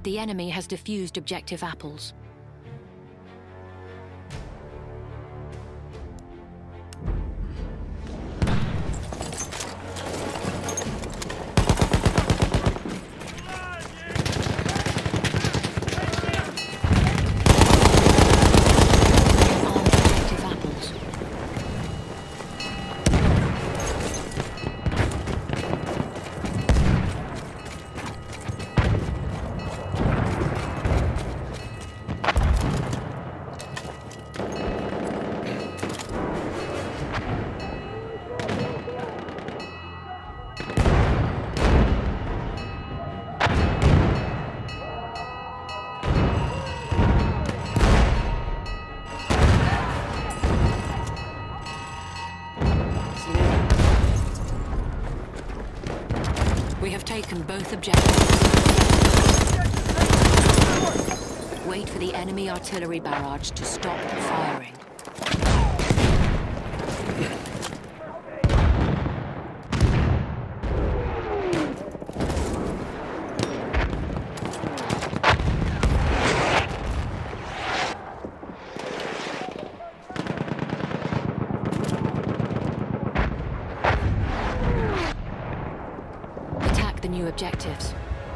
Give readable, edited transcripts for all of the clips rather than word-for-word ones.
The enemy has defused objective apples. We have taken both objectives. Wait for the enemy artillery barrage to stop firing. The new objectives.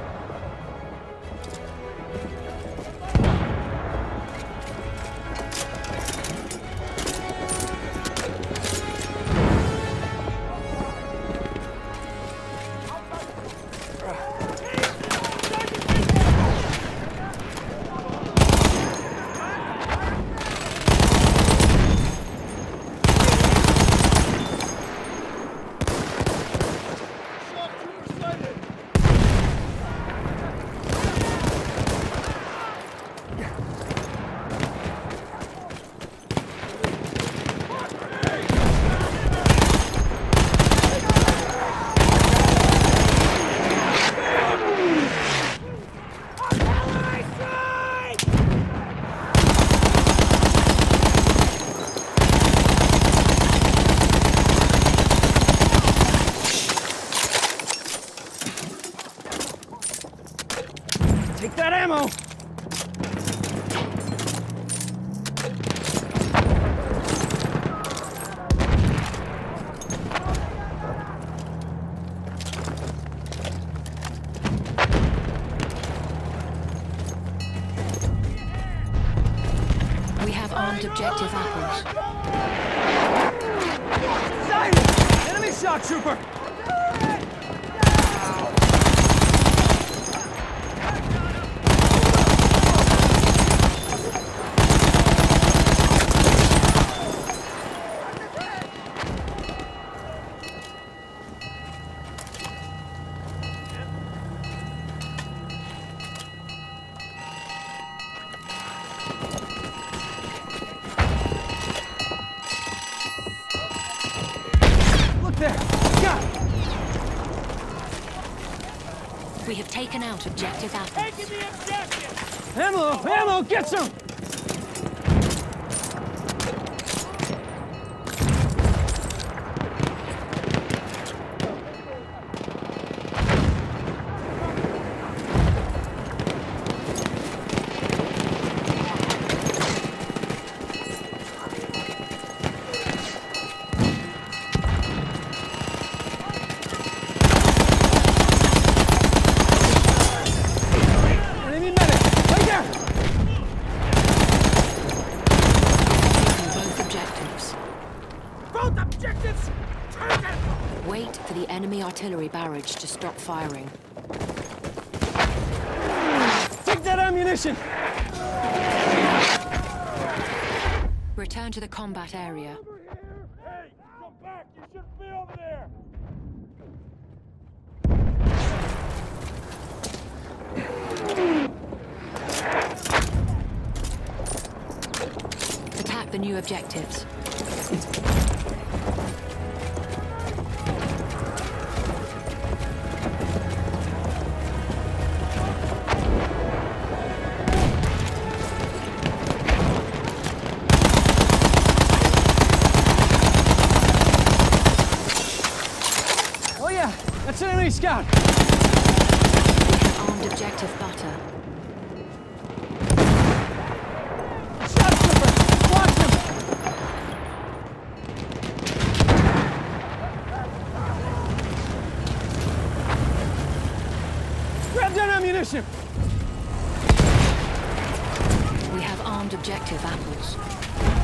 Take that ammo! We have armed objective apples. Silence! Enemy shock trooper! There! Got it! We have taken out objective apples. Taking the objective! Ammo! Ammo! Get some! Wait for the enemy artillery barrage to stop firing. Take that ammunition! Return to the combat area. Hey, come back! You shouldn't be over there! Attack the new objectives. Oh yeah, that's an enemy scout! We have armed objective butter. that ammunition! We have armed objective apples.